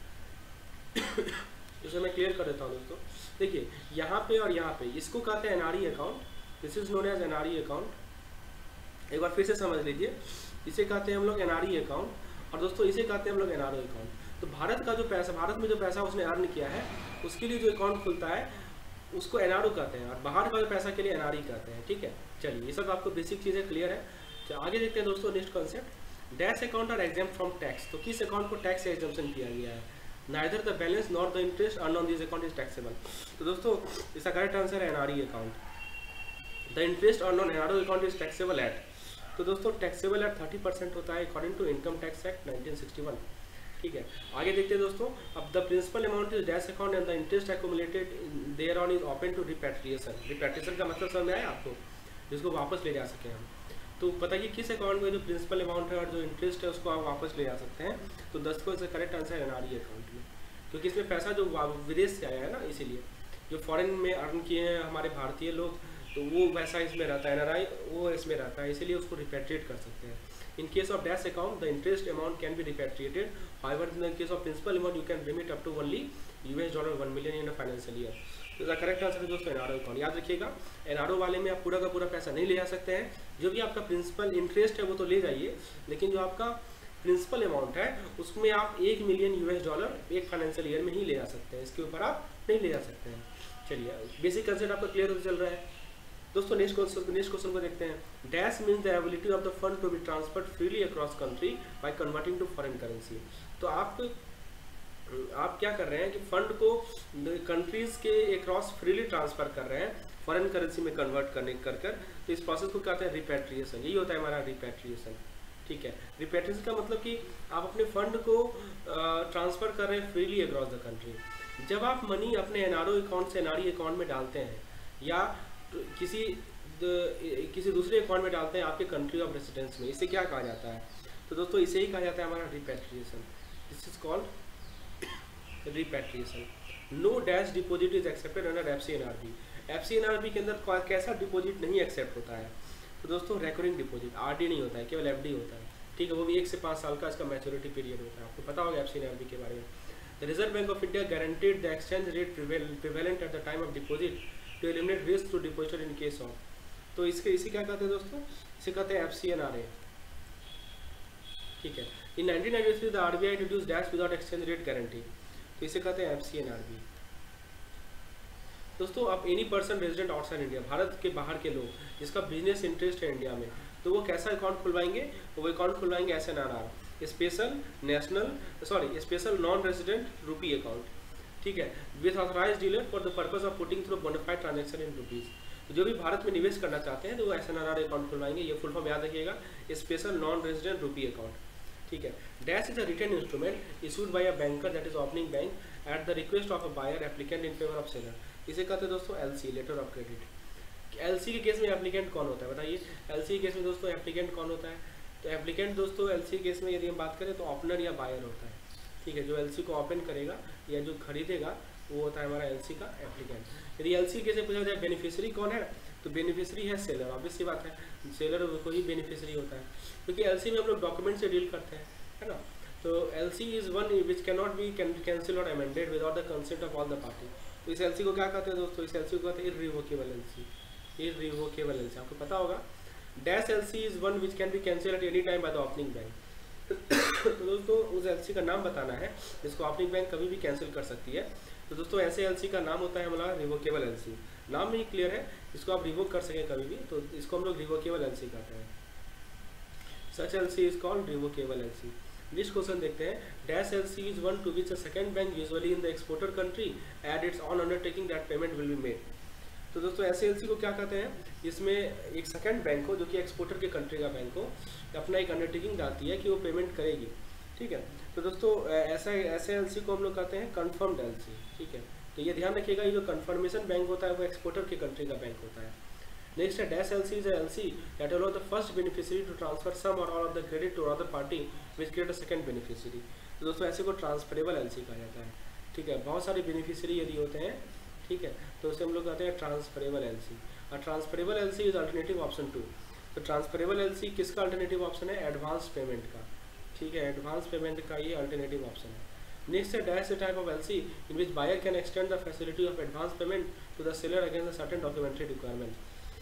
इसे मैं क्लियर कर देता हूँ दोस्तों। देखिए यहाँ पे और यहाँ पे इसको कहते हैं N R E account, this is known as N R E account. एक बार फिर से समझ लीजिए, इसे कहते हैं हम लोग एन आर ई अकाउंट और दोस्तों इसे कहते हैं हम लोग एन आर ओ अकाउंट। तो भारत का जो पैसा, भारत में जो पैसा उसने अर्न किया है उसके लिए जो अकाउंट खुलता है उसको एन आर ओ कहते हैं, और बाहर का जो पैसा के लिए एन आर ई कहते हैं, ठीक है। चलिए ये सब आपको बेसिक चीज़ें क्लियर है। तो आगे देखते हैं दोस्तों next concept, dash account are exempt from tax. तो किस अकाउंट को टैक्स से एग्जाम्पशन किया गया है? Neither the balance not the interest earn on this account is taxable. तो दोस्तों इसका करेक्ट आंसर है N R E account. The interest earn on N R O account is taxable at, तो दोस्तों टैक्सेबल एट थर्टी परसेंट होता है according to income tax act nineteen sixty one, ठीक है। आगे देखते हैं दोस्तों, अब the principal amount is dash account and the interest accumulated there on is open to repatriation. Repatriation का मतलब समझ में आया आपको, जिसको वापस ले जा सके हम। तो बताइए किस अकाउंट में जो प्रिंसिपल अमाउंट है और जो इंटरेस्ट है उसको आप वापस ले जा सकते हैं? तो दस को इसका करेक्ट आंसर है एन आर ई अकाउंट में, क्योंकि इसमें पैसा जो विदेश से आया है ना, इसीलिए जो फॉरेन में अर्न किए हैं हमारे भारतीय लोग, तो वो पैसा इसमें रहता है, एन आर आई वो इसमें रहता है, इसीलिए उसको रिपैट्रिएट कर सकते हैं। In case of dash account the interest amount can be repatriated, however in the case of principal amount you can remit up to only US dollar one million in a financial year. तो द correct answer है दोस्तों NRO account. याद रखिएगा, NRO वाले में आप पूरा का पूरा पैसा नहीं ले जा सकते हैं, जो भी आपका प्रिंसिपल इंटरेस्ट है वो तो ले जाइए, लेकिन जो आपका प्रिंसिपल अमाउंट है उसमें आप एक मिलियन यूएस डॉलर एक फाइनेंशियल ईयर में ही ले जा सकते हैं, इसके ऊपर आप नहीं ले जा सकते हैं। चलिए, बेसिक कंसेप्ट आपका क्लियर होता चल रहा है दोस्तों। नेक्स्ट क्वेश्चन नेक्स्ट क्वेश्चन को देखते हैं। Dash means the ability of the fund to be transferred freely across country by converting to foreign currency. तो आप आप क्या कर रहे हैं कि फंड को कंट्रीज के अक्रॉस फ्रीली ट्रांसफर कर रहे हैं, फॉरेन करेंसी में कन्वर्ट करने कर कर तो इस प्रोसेस को कहते हैं रिपैट्रिएशन। यही होता है हमारा रिपैट्रिएशन, ठीक है। रिपैट्रिएशन का मतलब कि आप अपने फंड को ट्रांसफर कर रहे हैं फ्रीली अक्रॉस द कंट्री। जब आप मनी अपने एनआरओ अकाउंट से एनआरई अकाउंट में डालते हैं या किसी द, किसी दूसरे अकाउंट में डालते हैं आपके कंट्री ऑफ रेसिडेंस में, इसे क्या कहा जाता है? तो दोस्तों इसे ही कहा जाता है हमारा repatriation. This is called repatriation. No dash deposit is accepted under FCNRB. FCNRB के अंदर कैसा डिपॉजिट नहीं एक्सेप्ट होता है? तो दोस्तों रिकरिंग डिपॉजिट, आरडी नहीं होता है, केवल एफडी होता है, ठीक है। वो भी एक से पाँच साल का इसका मैच्योरिटी पीरियड होता है। आपको पता होगा एफसीएनआरबी के बारे में। The Reserve bank of India guaranteed the exchange rate prevalent at the time of deposit to eliminate risk to depositor in case of. तो इसके इसे क्या कहते हैं दोस्तों? इसे कहते हैं एफसीएनआरए, ठीक है। In nineteen ninety three the RBI introduced dash without exchange rate guarantee, तो इसे कहते हैं एफसीएनआरबी। दोस्तों आप any person resident outside India, Bharat के बाहर के लोग जिसका बिजनेस इंटरेस्ट है इंडिया में, तो वो कैसा अकाउंट खुलवाएंगे? वो अकाउंट खुलवाएंगे SNRR, special national sorry special non resident rupee account, ठीक है, with authorized dealer for the purpose of putting through bona fide transaction in rupees. जो भी भारत में निवेश करना चाहते हैं तो वो एसएनआरआर अकाउंट खुलवाएंगे। ये फुल फॉर्म याद रखिएगा, special non resident rupee account, ठीक है। Dash is a written instrument issued by a banker that is opening bank at the request of a buyer applicant in favour of seller. इसे कहते हैं दोस्तों LC, letter of credit. LC के केस में applicant कौन होता है बताइए? एलसी के केस में दोस्तों एप्लीकेंट कौन होता है? तो एप्लीकेंट दोस्तों एलसी के केस में यदि हम बात करें तो ओपनर या बायर होता है, ठीक है। जो एलसी को ओपन करेगा या जो खरीदेगा वो होता है हमारा एलसी का एप्लीकेंट। यदि एलसी के से पूछा जाए बेनिफिशियरी कौन है, तो बेनिफिशियरी है सेलर। ऑब्वियस सी बात है, सेलर को ही बेनिफिशियरी होता है, क्योंकि एलसी में हम लोग डॉक्यूमेंट से डील करते हैं, है ना। तो LC is one which can not be cancel or amended without the consent of all the party. तो इस एलसी को क्या कहते हैं दोस्तों? इस एलसी को कहते हैं इररिवोकेबल एलसी, इररिवोकेबल एलसी। आपको पता होगा dash LC is one which can be cancel at any time by the opening bank. तो दोस्तों उस एलसी का नाम बताना है जिसको ओपनिंग बैंक कभी भी कैंसिल कर सकती है। तो दोस्तों ऐसे एलसी का नाम होता है हमारा रिवोकेबल एलसी। नाम नहीं क्लियर है, इसको आप रिवोक कर सकें कभी भी, तो इसको हम लोग रिवोकेबल एलसी कहते हैं। Such LC is called revocable LC. Next question देखते हैं। Dash LC is one to which a second bank usually in the exporter country add its on undertaking that payment will be made. तो दोस्तों ऐसे LC को क्या कहते हैं? इसमें एक सेकंड बैंक हो जो कि एक्सपोर्टर के कंट्री का बैंक हो, अपना एक अंडरटेकिंग डालती है कि वो पेमेंट करेगी, ठीक है। तो दोस्तों ऐसा ऐसे एलसी को हम लोग कहते हैं कन्फर्म्ड एलसी, ठीक है। तो ये ध्यान रखिएगा, ये जो कन्फर्मेशन बैंक होता है वो एक्सपोर्टर के कंट्री का बैंक होता है। नेक्स्ट है dash LC is LC that allow the first beneficiary to transfer some or all of the credit to other party which create a second beneficiary. तो दोस्तों ऐसे को ट्रांसफरेबल एलसी कहा जाता है, ठीक है। बहुत सारे बेनिफिशियरी यदि होते हैं, ठीक है, तो उसे हम लोग कहते हैं ट्रांसफरेबल एलसी। और transferable LC is alternative option to. तो ट्रांसफरेबल एलसी किसका अल्टरनेटिव ऑप्शन है? एडवांस पेमेंट का, ठीक है। एडवांस पेमेंट का ये अल्टरनेटिव ऑप्शन है। नेक्स्ट है dash type of LC in which buyer can extend the facility of advance payment to the seller against the certain documentary requirement.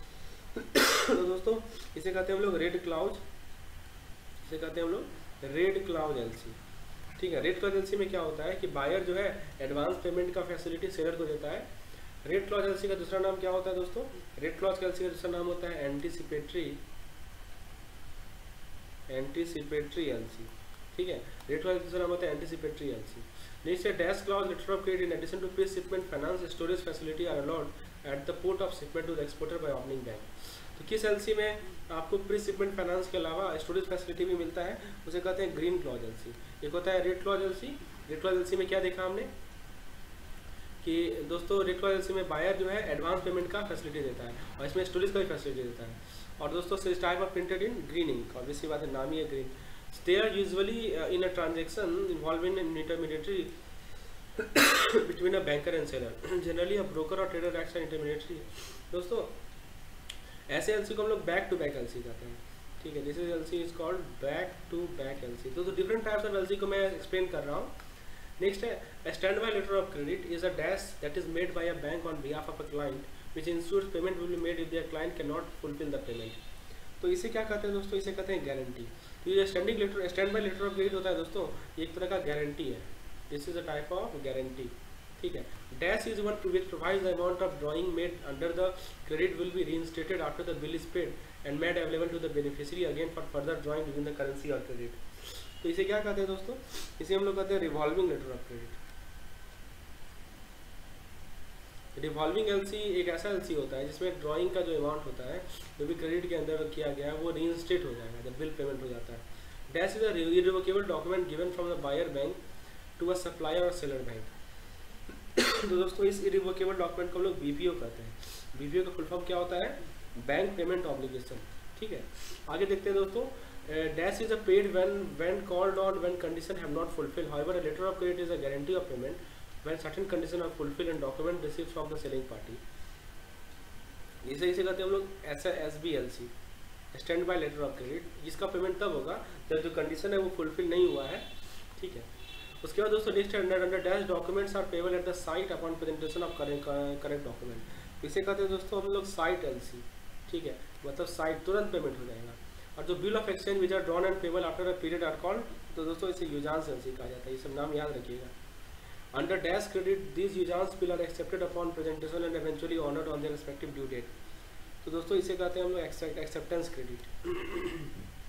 तो दोस्तों इसे कहते हैं हम लोग रेड क्लाउज, इसे कहते हैं हम लोग रेड क्लाउज एलसी, ठीक है। रेड क्लॉज एलसी में क्या होता है कि बायर जो है एडवांस पेमेंट का फैसिलिटी सेलर को देता है। रेड क्लॉज एलसी का दूसरा नाम क्या होता है दोस्तों? रेड क्लॉज एलसी का दूसरा नाम होता है एंटीसिपेटरी एंटीसिपेटरी एलसी, ठीक है। रेड क्लॉज का दूसरा नाम होता है एंटीसिपेटरी एलसी। नेक्स्ट है dash clause letter of credit in addition to pre shipment finance storage facility are allowed at the port of shipment to the exporter by opening bank. तो किस LC में आपको प्री शिपमेंट फाइनेंस के अलावा storage facility भी मिलता है? उसे कहते हैं ग्रीन क्लॉज एलसी। एक होता है red clause LC. Red clause LC में क्या देखा हमने कि दोस्तों रेड क्लॉज एलसी में बायर जो है एडवांस पेमेंट का फैसिलिटी देता है और इसमें स्टोरेज का भी फैसिलिटी देता है। और दोस्तों से type of printed in green ink, obviously बात है, नाम ही है green. They are usually in a transaction involving in intermediatory between a banker and seller. Generally a broker or trader acts as intermediatory. दोस्तों ऐसे एलसी को हम लोग बैक टू बैक एलसी कहते हैं, ठीक है। This is LC is called back to back LC. तो डिफरेंट टाइप्स ऑफ एलसी को मैं एक्सप्लेन कर रहा हूँ। नेक्स्ट है stand by letter of credit is a dash that is made by a bank on behalf of a client which ensures payment will be made if their client can not fulfil the payment. तो इसे क्या कहते हैं दोस्तों, इसे कहते हैं guarantee. तो ये standing letter stand by letter of credit होता है दोस्तों, एक तरह का गारंटी है। This is a type of guarantee, ठीक है। Dash is one to which provides the amount of drawing made under the credit will be reinstated after the bill is paid and made available to the beneficiary again for further drawing within the currency or credit. तो इसे क्या कहते हैं दोस्तों, इसे हम लोग कहते हैं revolving letter of credit. Revolving LC एक ऐसा एलसी होता है जिसमें ड्राइंग का जो अमाउंट होता है जो भी क्रेडिट के अंदर किया गया है वो रीइंस्टेट हो जाएगा जब बिल पेमेंट हो जाता है। Dash is a irrevocable document given from the buyer bank to a supplier or seller bank. तो दोस्तों इस इररिवोकेबल डॉक्यूमेंट को हम लोग बीपीओ कहते हैं। बीपीओ का फुल फॉर्म क्या होता है, बैंक पेमेंट ऑब्लिगेशन, ठीक है। आगे देखते हैं दोस्तों, dash is a paid when when called on when condition have not fulfil however a letter of credit is a guarantee of payment when certain conditions are fulfilled and document received from the selling party। इसे इसे कहते हैं हम लोग ऐसा S B L C stand by letter of credit, जिसका payment तब होगा जब जो कंडीशन है वो फुलफिल नहीं हुआ है, ठीक है। उसके बाद दोस्तों next under under dash documents are payable at the sight upon presentation of correct document. इसे कहते हैं दोस्तों हम लोग साइट एल सी, ठीक है, मतलब साइट तुरंत पेमेंट हो जाएगा। और जो bill of exchange which are drawn and payable after a period are called, तो दोस्तों इसे यूजांस एल सी कहा जाता है, ये सब नाम याद रखिएगा। Under dash credit, these usance bill are accepted upon presentation and eventually honored on their respective due date। तो दोस्तों इसे कहते हैं हम लोग एक्सेप्टेंस क्रेडिट।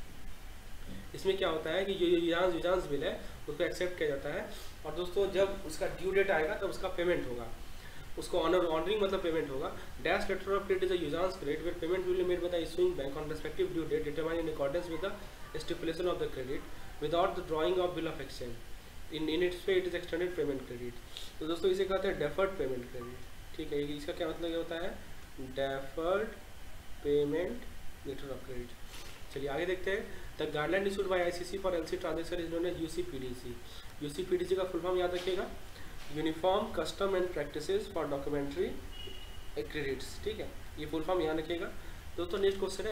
इसमें क्या होता है कि जो यूजांस यूजांस बिल है उसको एक्सेप्ट किया जाता है और दोस्तों जब उसका ड्यू डेट आएगा तब उसका पेमेंट होगा, उसको ऑनर ऑनरिंग मतलब पेमेंट होगा। Dash letter of credit is a usance credit where payment will be made by the issuing bank on respective due date determined in accordance with the stipulation of the credit without the drawing of bill of exchange in in its pay it is extended payment credit. तो दोस्तों इसे कहते हैं deferred payment credit, ठीक है। इसका क्या मतलब क्या होता है, deferred payment letter of credit. चलिए आगे देखते हैं। The guideline issued by ICC for LC transaction is known as UCPDC. UCPDC का फुल फॉर्म याद रखिएगा, uniform custom and practices for documentary credits, ठीक है, ये फुल फॉर्म याद रखिएगा। दोस्तों नेक्स्ट क्वेश्चन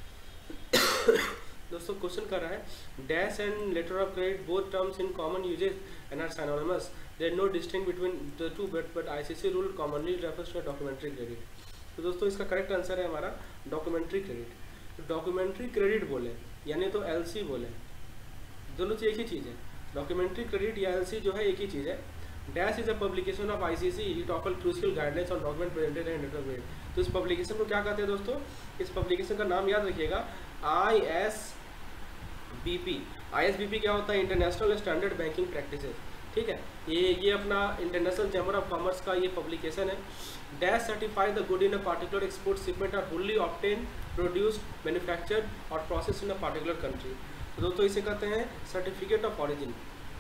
है दोस्तों क्वेश्चन कर रहा है dash and letter of credit both terms in common usages and are synonymous, there is no distinct between the two but but ICC rule commonly refers to documentary credit. तो दोस्तों इसका correct answer है हमारा documentary credit. तो documentary credit बोले यानी तो LC बोले, दोनों चीज़ एक ही चीज़ है। डॉक्यूमेंट्री क्रेडिट या एलसी जो है एक ही चीज़ है। Dash is a publication of ICC, it offer crucial guidelines on document presented and letter of credit. तो इस पब्लिकेशन को क्या कहते हैं दोस्तों, इस पब्लिकेशन का नाम याद रखिएगा I S B P. I S B P क्या होता है, इंटरनेशनल स्टैंडर्ड बैंकिंग प्रैक्टिसेस, ठीक है। ये ये अपना इंटरनेशनल चैम्बर ऑफ कॉमर्स का ये पब्लिकेशन है। Dash certify the good in a particular export shipment are fully obtain produced manufactured और process in a particular country. तो दोस्तों इसे कहते हैं certificate of origin.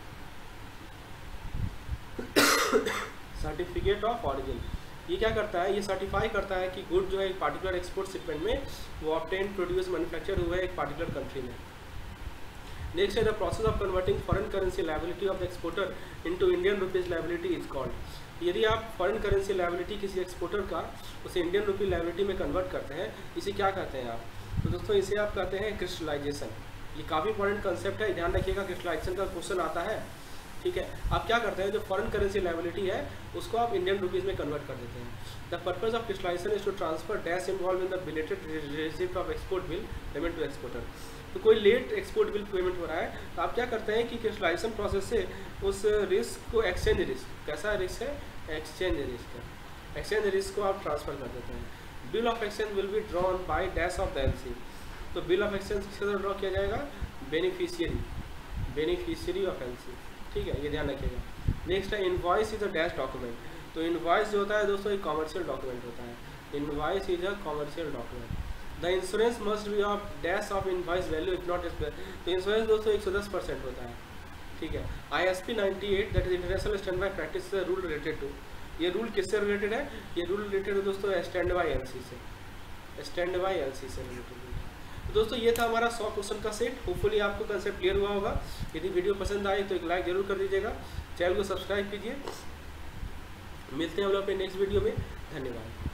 Certificate of origin ये क्या करता है, ये सर्टिफाई करता है कि गुड जो है एक पार्टिकुलर एक्सपोर्ट शिपमेंट में वो ऑब्टेन प्रोड्यूस मैन्युफैक्चर हुआ है एक पार्टिकुलर कंट्री में। नेक्स्ट है the process of converting foreign currency liability of the exporter into Indian rupees liability is called. यदि आप फॉरेन करेंसी लायबिलिटी किसी एक्सपोर्टर का उसे इंडियन रुपी लायबिलिटी में कन्वर्ट करते हैं, इसे क्या कहते हैं आप, तो दोस्तों इसे आप कहते हैं क्रिस्टलाइजेशन। ये काफ़ी इंपॉर्टेंट कंसेप्ट है, ध्यान रखिएगा, क्रिस्टलाइजेशन का क्वेश्चन आता है, ठीक है। आप क्या करते हैं, जो फॉरेन करेंसी लायबिलिटी है उसको आप इंडियन रुपीज़ में कन्वर्ट कर देते हैं। The purpose of crystallization is to transfer dash involve in the belated receipt of export bill payment to exporter. तो कोई लेट एक्सपोर्ट बिल पेमेंट हो रहा है तो आप क्या करते हैं कि क्रिस्टलाइजेशन प्रोसेस से उस रिस्क को, एक्सचेंज रिस्क, कैसा रिस्क है, एक्सचेंज रिस्क है, एक्सचेंज रिस्क को आप ट्रांसफर कर देते हैं। Bill of exchange will be drawn by dash of the LC. तो बिल ऑफ एक्सचेंज किसके द्वारा ड्रॉ किया जाएगा, बेनिफिशियरी, बेनिफिशियरी ऑफ एलसी, ठीक है, ये ध्यान रखिएगा। नेक्स्ट है invoice is a dash document. तो इनवॉइस जो होता है दोस्तों एक कॉमर्शियल डॉक्यूमेंट होता है। Invoice is a commercial document. The insurance must be of dash of invoice value if not. तो इंश्योरेंस दोस्तों एक सौ दस परसेंट होता है, ठीक है। I S P ninety eight that is international standby practice rule related to. ये रूल किससे रिलेटेड है, ये रूल रिलेटेड है दोस्तों स्टैंड बाय एल सी से, स्टैंड बाय एल सी से रिलेटेड। तो दोस्तों ये था हमारा सौ क्वेश्चन का सेट। होपफुली आपको कंसेप्ट क्लियर हुआ होगा। यदि वीडियो पसंद आए तो एक लाइक जरूर कर दीजिएगा, चैनल को सब्सक्राइब कीजिए। मिलते हैं हम लोग अपने नेक्स्ट वीडियो में। धन्यवाद।